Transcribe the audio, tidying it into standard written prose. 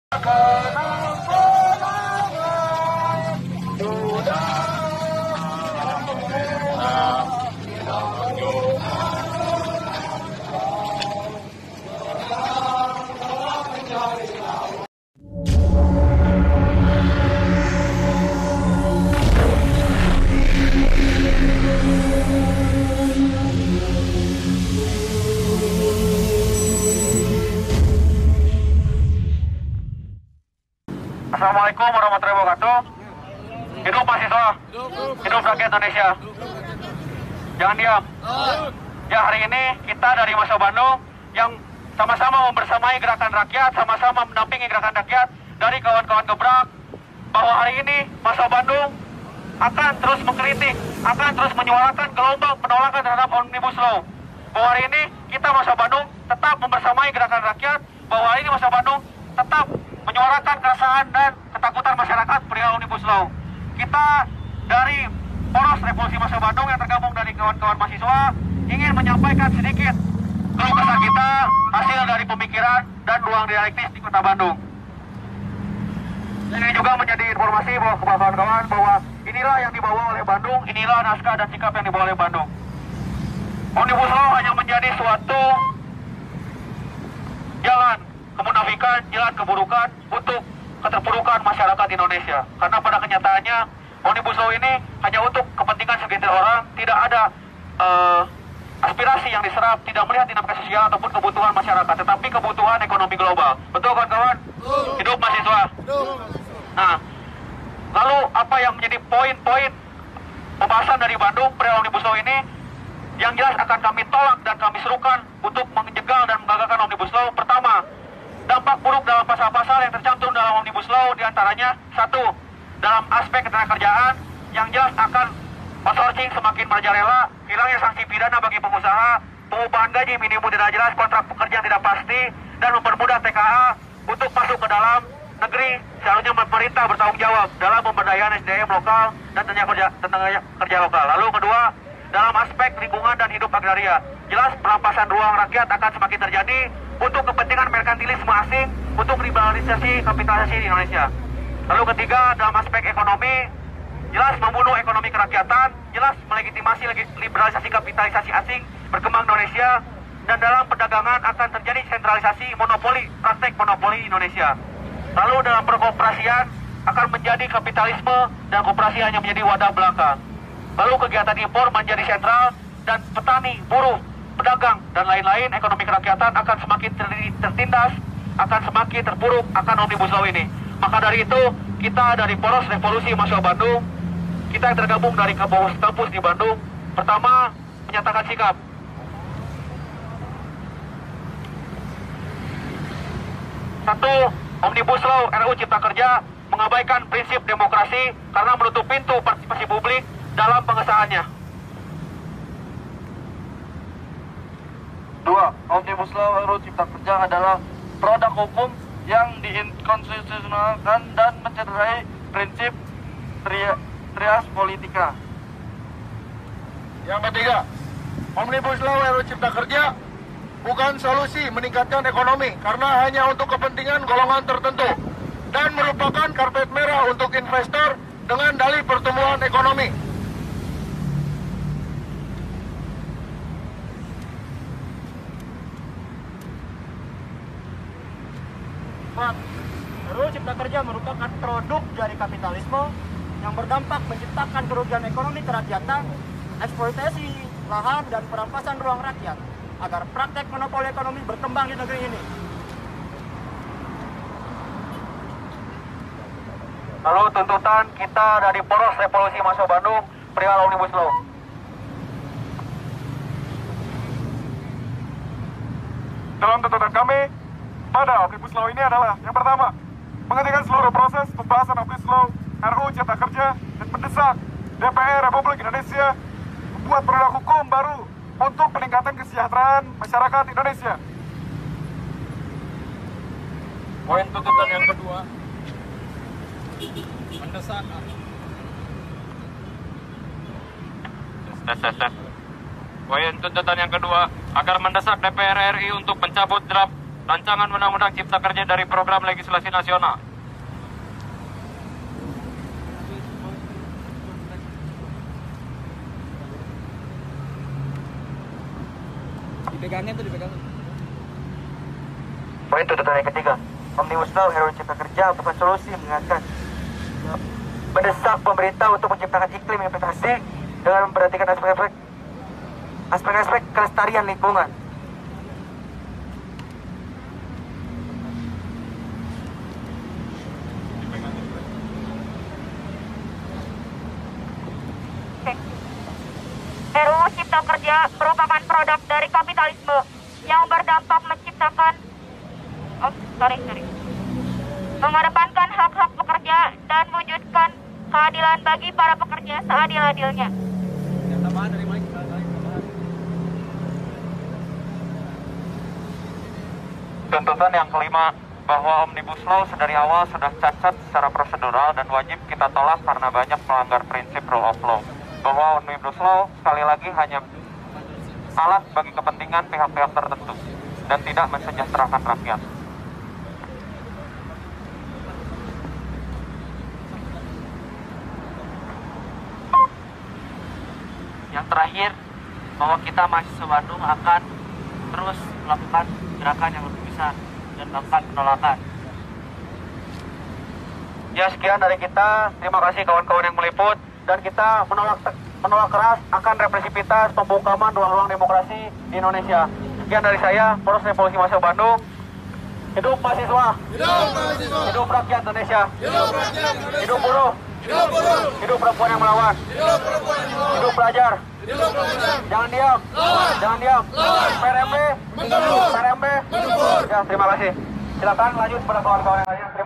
Assalamualaikum warahmatullahi wabarakatuh. Hidup mahasiswa, hidup rakyat Indonesia. Jangan diam. Ya, hari ini kita dari Mahasiswa Bandung yang sama-sama membersamai gerakan rakyat, sama-sama mendampingi gerakan rakyat dari kawan-kawan gebrak, bahwa hari ini Mahasiswa Bandung akan terus mengkritik, akan terus menyuarakan gelombang penolakan terhadap Omnibus Law. Bahwa hari ini kita Mahasiswa Bandung tetap membersamai gerakan rakyat, bahwa hari ini Mahasiswa Bandung tetap menyuarakan keresahan dan ketakutan masyarakat perihal Omnibus Law. Kita dari Poros Revolusi Mahasiswa Bandung yang tergabung dari kawan-kawan mahasiswa ingin menyampaikan sedikit keluh kesah kita hasil dari pemikiran dan ruang dialektis di Kota Bandung. Ini juga menjadi informasi bahwa kawan-kawan bahwa inilah yang dibawa oleh Bandung, inilah naskah dan sikap yang dibawa oleh Bandung. Omnibus Law hanya menjadi suatu jalan kemunafikan, jalan keburukan untuk keterpurukan masyarakat Indonesia. Karena pada kenyataannya Omnibus Law ini hanya untuk kepentingan segelintir orang, tidak ada aspirasi yang diserap, tidak melihat dinamika sosial ataupun kebutuhan masyarakat, tetapi kebutuhan ekonomi global. Betul kawan-kawan? Hidup mahasiswa. Nah, lalu apa yang menjadi poin-poin pembahasan dari Bandung perihal Omnibus Law ini yang jelas akan kami tolak dan kami serukan untuk menjegal dan menggagalkan Omnibus Law? Pertama, dampak buruk dalam pasal-pasal yang tercantum dalam Omnibus Law diantaranya, satu, dalam aspek ketenagakerjaan yang jelas akan outsourcing semakin merajalela, hilangnya sanksi pidana bagi pengusaha, pengupahan gaji minimum tidak jelas, kontrak pekerjaan tidak pasti, dan mempermudah TKA untuk masuk ke dalam negeri. Seharusnya pemerintah bertanggung jawab dalam pemberdayaan SDM lokal dan tenaga kerja lokal. Lalu kedua, dalam aspek lingkungan dan hidup agraria, jelas perampasan ruang rakyat akan semakin terjadi untuk kepentingan merkantilisme asing, untuk liberalisasi kapitalisasi di Indonesia. Lalu ketiga, dalam aspek ekonomi, jelas membunuh ekonomi kerakyatan, jelas melegitimasi liberalisasi kapitalisasi asing berkembang Indonesia, dan dalam perdagangan akan terjadi sentralisasi monopoli, praktek monopoli Indonesia. Lalu dalam perkooperasian akan menjadi kapitalisme dan koperasi hanya menjadi wadah belaka. Lalu kegiatan impor menjadi sentral dan petani, buruh, pedagang, dan lain-lain ekonomi kerakyatan akan semakin tertindas, akan semakin terpuruk akan Omnibus Law ini. Maka dari itu, kita dari Poros Revolusi Mahasiswa Bandung, kita yang tergabung dari kampus di Bandung, pertama menyatakan sikap. Satu, Omnibus Law RUU Cipta Kerja mengabaikan prinsip demokrasi karena menutup pintu partisipasi publik dalam pengesahannya. Dua, Omnibus Law RUU Cipta Kerja adalah produk hukum yang diinkonstitusionalkan dan mencederai prinsip trias politika. Yang ketiga, Omnibus Law RUU Cipta Kerja bukan solusi meningkatkan ekonomi karena hanya untuk kepentingan golongan tertentu dan merupakan karpet merah untuk investor dengan dalih pertumbuhan ekonomi. RUU Cipta Kerja merupakan produk dari kapitalisme yang berdampak menciptakan kerugian ekonomi kerakyatan, eksploitasi lahan, dan perampasan ruang rakyat agar praktek monopoli ekonomi berkembang di negeri ini. Lalu tuntutan kita dari Poros Revolusi Mahasiswa Bandung perihal Omnibus Law. Dalam tuntutan kami pada Omnibus Law ini adalah yang pertama, menghentikan seluruh proses pembahasan Omnibus Law RUU Cipta Kerja dan mendesak DPR Republik Indonesia membuat produk hukum baru untuk peningkatan kesejahteraan masyarakat Indonesia. Poin tuntutan yang kedua, mendesak Poin tuntutan yang kedua, agar mendesak DPR RI untuk mencabut draft Rancangan Undang-Undang Cipta Kerja dari Program Legislasi Nasional. Dipegangin. Poin tuntutan yang ketiga, Omnibus Law RUU Cipta Kerja bukan solusi, mengingatkan mendesak pemerintah untuk menciptakan iklim investasi dengan memperhatikan aspek-aspek kelestarian lingkungan. RUU Cipta Kerja merupakan produk dari kapitalisme yang berdampak menciptakan mengedepankan hak-hak pekerja dan mewujudkan keadilan bagi para pekerja seadil-adilnya. Tuntutan yang kelima, bahwa Omnibus Law sedari awal sudah cacat secara prosedural dan wajib kita tolak karena banyak melanggar prinsip rule of law. Bahwa Omnibus Law sekali lagi hanya alat bagi kepentingan pihak-pihak tertentu dan tidak mensejahterakan rakyat. Yang terakhir, bahwa kita mahasiswa Bandung akan terus melakukan gerakan yang lebih besar dan melakukan penolakan. Ya, sekian dari kita. Terima kasih kawan-kawan yang meliput, dan kita menolak keras akan represivitas pembungkaman ruang-ruang demokrasi di Indonesia. Sekian dari saya, Poros Revolusi Mahasiswa Bandung. Hidup mahasiswa. Hidup rakyat Indonesia. Hidup buruh. Hidup perempuan yang melawan. Hidup pelajar. Jangan diam. PRMB. Ya, terima kasih. Silakan lanjut pada kawan-kawan yang lain.